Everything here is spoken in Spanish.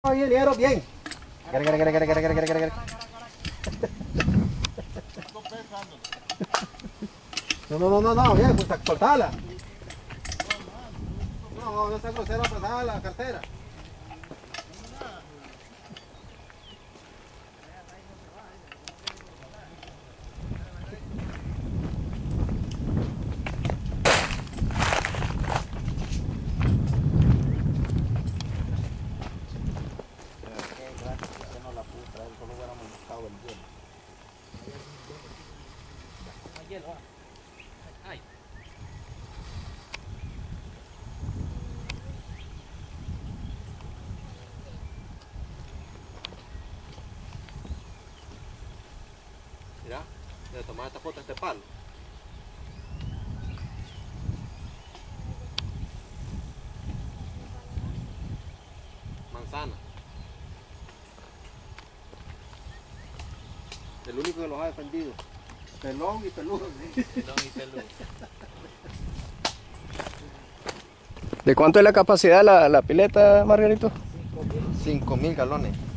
Ingeniero, bien. No, bien, pues soltala. No sea grosero, apresada la cartera. Mira, voy a tomar esta foto de este palo. Manzana. El único que los ha defendido. Pelón y peludo. Pelón y peludo. ¿De cuánto es la capacidad de la pileta, Margarito? 5.000 galones.